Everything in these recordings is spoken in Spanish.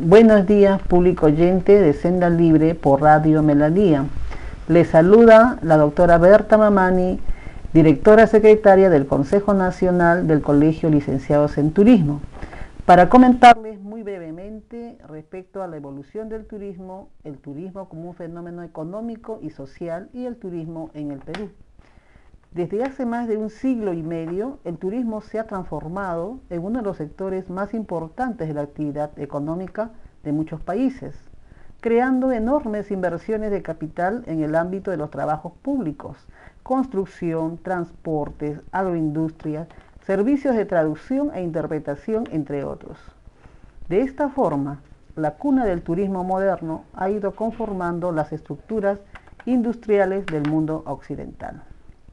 Buenos días, público oyente de Senda Libre por Radio Melodía. Les saluda la doctora Berta Mamani, directora secretaria del Consejo Nacional del Colegio Licenciados en Turismo, para comentarles muy brevemente respecto a la evolución del turismo, el turismo como un fenómeno económico y social y el turismo en el Perú. Desde hace más de un siglo y medio, el turismo se ha transformado en uno de los sectores más importantes de la actividad económica de muchos países, creando enormes inversiones de capital en el ámbito de los trabajos públicos, construcción, transportes, agroindustria, servicios de traducción e interpretación, entre otros. De esta forma, la cuna del turismo moderno ha ido conformando las estructuras industriales del mundo occidental.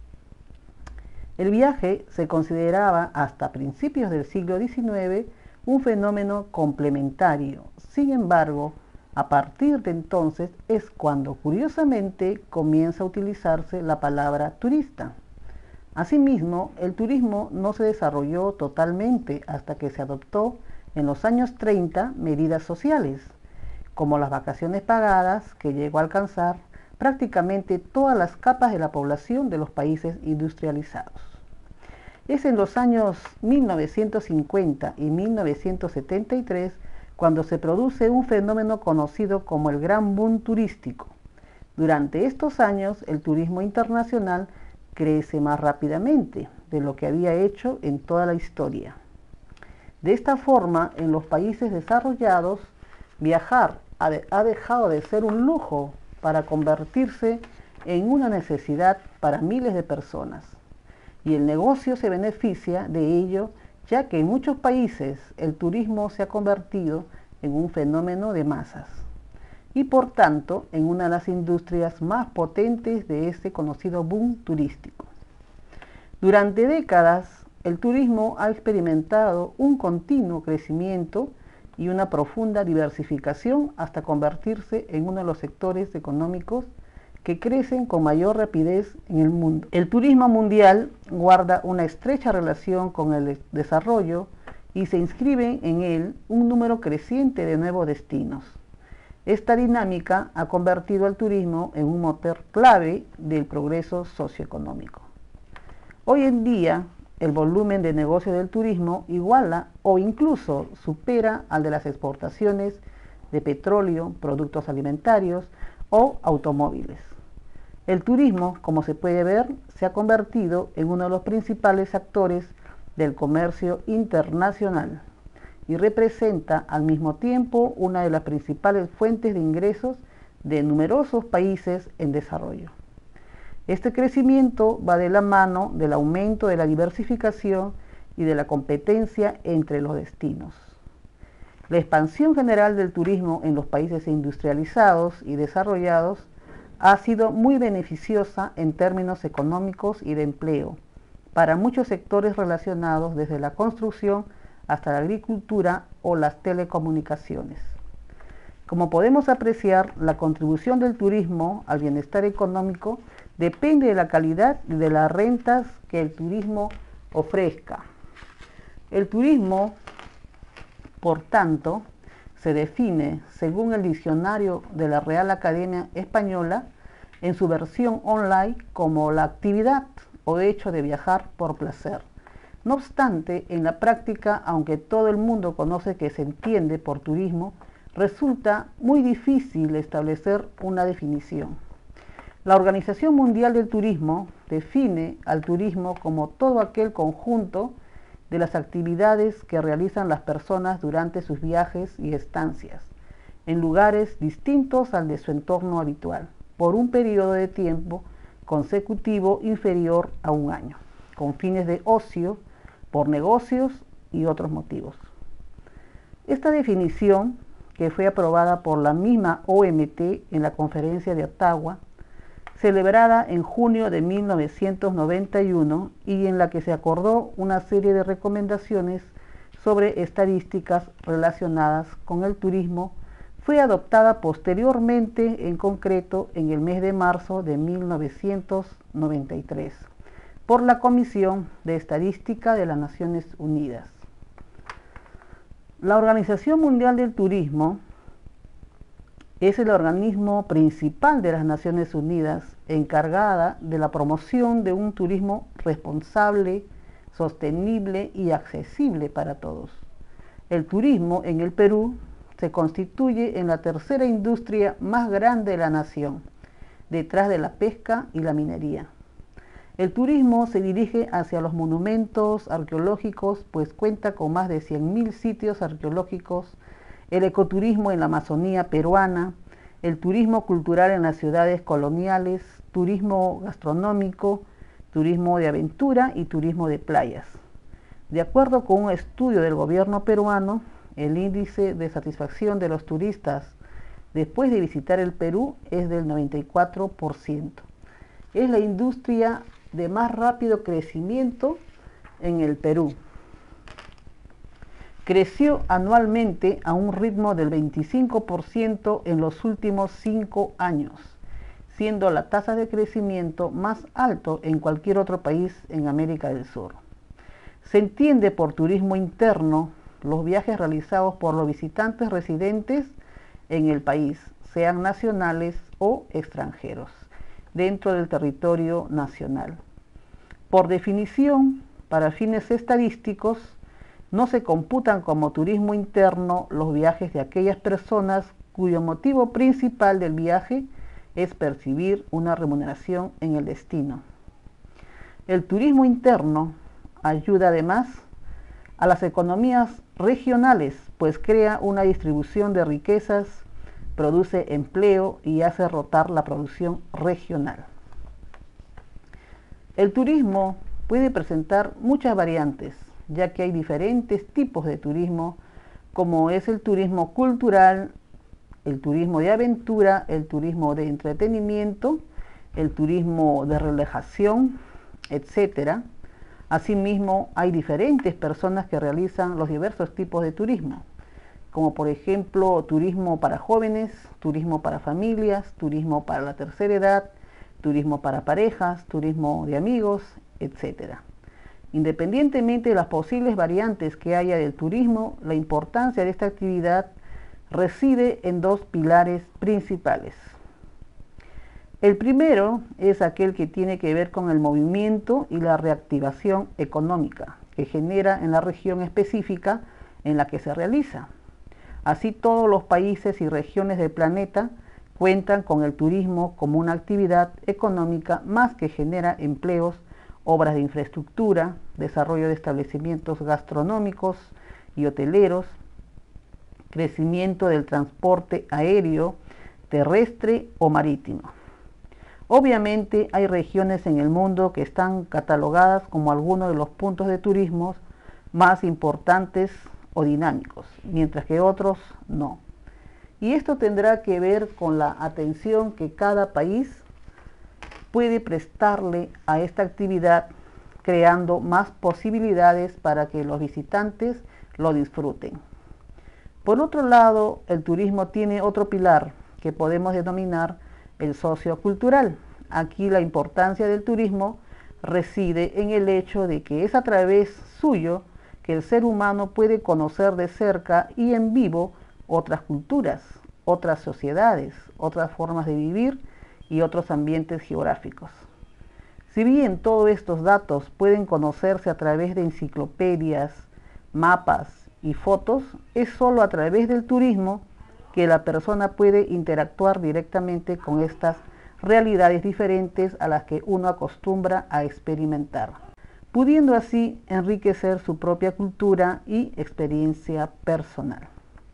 El viaje se consideraba hasta principios del siglo XIX un fenómeno complementario. Sin embargo, a partir de entonces es cuando curiosamente comienza a utilizarse la palabra turista. Asimismo, el turismo no se desarrolló totalmente hasta que se adoptó en los años 30 medidas sociales, como las vacaciones pagadas, que llegó a alcanzar prácticamente todas las capas de la población de los países industrializados. Es en los años 1950 y 1973 cuando se produce un fenómeno conocido como el Gran Boom turístico. Durante estos años, el turismo internacional crece más rápidamente de lo que había hecho en toda la historia. De esta forma, en los países desarrollados, viajar ha dejado de ser un lujo para convertirse en una necesidad para miles de personas. Y el negocio se beneficia de ello, ya que en muchos países el turismo se ha convertido en un fenómeno de masas y por tanto en una de las industrias más potentes de este conocido boom turístico. Durante décadas, el turismo ha experimentado un continuo crecimiento y una profunda diversificación hasta convertirse en uno de los sectores económicos que crecen con mayor rapidez en el mundo. El turismo mundial guarda una estrecha relación con el desarrollo y se inscriben en él un número creciente de nuevos destinos. Esta dinámica ha convertido al turismo en un motor clave del progreso socioeconómico. Hoy en día, el volumen de negocio del turismo iguala o incluso supera al de las exportaciones de petróleo, productos alimentarios o automóviles. El turismo, como se puede ver, se ha convertido en uno de los principales actores del comercio internacional y representa al mismo tiempo una de las principales fuentes de ingresos de numerosos países en desarrollo. Este crecimiento va de la mano del aumento de la diversificación y de la competencia entre los destinos. La expansión general del turismo en los países industrializados y desarrollados ha sido muy beneficiosa en términos económicos y de empleo para muchos sectores relacionados desde la construcción hasta la agricultura o las telecomunicaciones. Como podemos apreciar, la contribución del turismo al bienestar económico depende de la calidad y de las rentas que el turismo ofrezca. El turismo, por tanto, se define, según el diccionario de la Real Academia Española, en su versión online como la actividad o hecho de viajar por placer. No obstante, en la práctica, aunque todo el mundo conoce que se entiende por turismo, resulta muy difícil establecer una definición. La Organización Mundial del Turismo define al turismo como todo aquel conjunto de las actividades que realizan las personas durante sus viajes y estancias en lugares distintos al de su entorno habitual, por un periodo de tiempo consecutivo inferior a un año, con fines de ocio, por negocios y otros motivos. Esta definición, que fue aprobada por la misma OMT en la Conferencia de Ottawa, celebrada en junio de 1991 y en la que se acordó una serie de recomendaciones sobre estadísticas relacionadas con el turismo, fue adoptada posteriormente, en concreto en el mes de marzo de 1993, por la Comisión de Estadística de las Naciones Unidas. La Organización Mundial del Turismo es el organismo principal de las Naciones Unidas encargada de la promoción de un turismo responsable, sostenible y accesible para todos. El turismo en el Perú se constituye en la tercera industria más grande de la nación, detrás de la pesca y la minería. El turismo se dirige hacia los monumentos arqueológicos, pues cuenta con más de 100.000 sitios arqueológicos, el ecoturismo en la Amazonía peruana, el turismo cultural en las ciudades coloniales, turismo gastronómico, turismo de aventura y turismo de playas. De acuerdo con un estudio del gobierno peruano, el índice de satisfacción de los turistas después de visitar el Perú es del 94%. Es la industria de más rápido crecimiento en el Perú. Creció anualmente a un ritmo del 25% en los últimos 5 años, siendo la tasa de crecimiento más alto en cualquier otro país en América del Sur. Se entiende por turismo interno los viajes realizados por los visitantes residentes en el país, sean nacionales o extranjeros, dentro del territorio nacional. Por definición, para fines estadísticos, no se computan como turismo interno los viajes de aquellas personas cuyo motivo principal del viaje es percibir una remuneración en el destino. El turismo interno ayuda además a las economías regionales, pues crea una distribución de riquezas, produce empleo y hace rotar la producción regional. El turismo puede presentar muchas variantes, ya que hay diferentes tipos de turismo, como es el turismo cultural, el turismo de aventura, el turismo de entretenimiento, el turismo de relajación, etc. Asimismo, hay diferentes personas que realizan los diversos tipos de turismo, como por ejemplo turismo para jóvenes, turismo para familias, turismo para la tercera edad, turismo para parejas, turismo de amigos, etc. Independientemente de las posibles variantes que haya del turismo, la importancia de esta actividad reside en dos pilares principales. El primero es aquel que tiene que ver con el movimiento y la reactivación económica que genera en la región específica en la que se realiza. Así, todos los países y regiones del planeta cuentan con el turismo como una actividad económica más que genera empleos, obras de infraestructura, desarrollo de establecimientos gastronómicos y hoteleros, crecimiento del transporte aéreo, terrestre o marítimo. Obviamente hay regiones en el mundo que están catalogadas como algunos de los puntos de turismo más importantes o dinámicos, mientras que otros no. Y esto tendrá que ver con la atención que cada país puede prestarle a esta actividad, creando más posibilidades para que los visitantes lo disfruten. Por otro lado, el turismo tiene otro pilar que podemos denominar el sociocultural. Aquí la importancia del turismo reside en el hecho de que es a través suyo que el ser humano puede conocer de cerca y en vivo otras culturas, otras sociedades, otras formas de vivir y otros ambientes geográficos. Si bien todos estos datos pueden conocerse a través de enciclopedias, mapas y fotos, es solo a través del turismo que la persona puede interactuar directamente con estas realidades diferentes a las que uno acostumbra a experimentar, pudiendo así enriquecer su propia cultura y experiencia personal.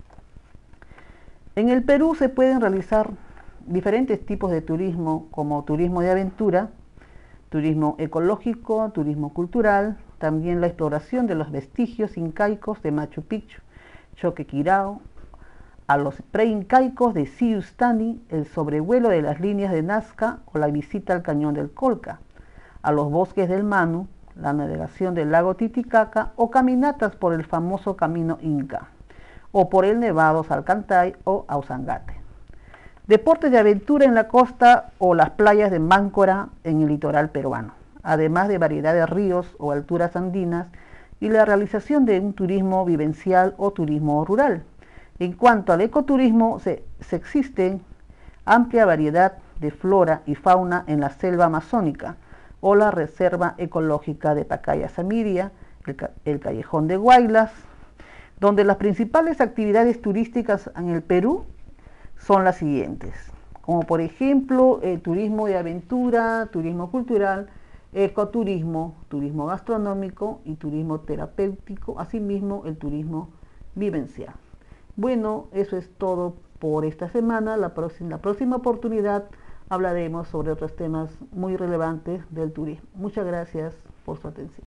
En el Perú se pueden realizar diferentes tipos de turismo, como turismo de aventura, turismo ecológico, turismo cultural, también la exploración de los vestigios incaicos de Machu Picchu, Choquequirao, a los preincaicos de Siustani, el sobrevuelo de las líneas de Nazca o la visita al cañón del Colca, a los bosques del Manu, la navegación del lago Titicaca o caminatas por el famoso camino Inca, o por el Nevado Salcantay o Ausangate. Deportes de aventura en la costa o las playas de Máncora en el litoral peruano, además de variedad de ríos o alturas andinas y la realización de un turismo vivencial o turismo rural. En cuanto al ecoturismo, se existe amplia variedad de flora y fauna en la selva amazónica o la Reserva Ecológica de Pacaya-Samiria, el Callejón de Huaylas, donde las principales actividades turísticas en el Perú son las siguientes, como por ejemplo turismo de aventura, turismo cultural, ecoturismo, turismo gastronómico y turismo terapéutico, asimismo el turismo vivencial. Bueno, eso es todo por esta semana. La próxima oportunidad hablaremos sobre otros temas muy relevantes del turismo. Muchas gracias por su atención.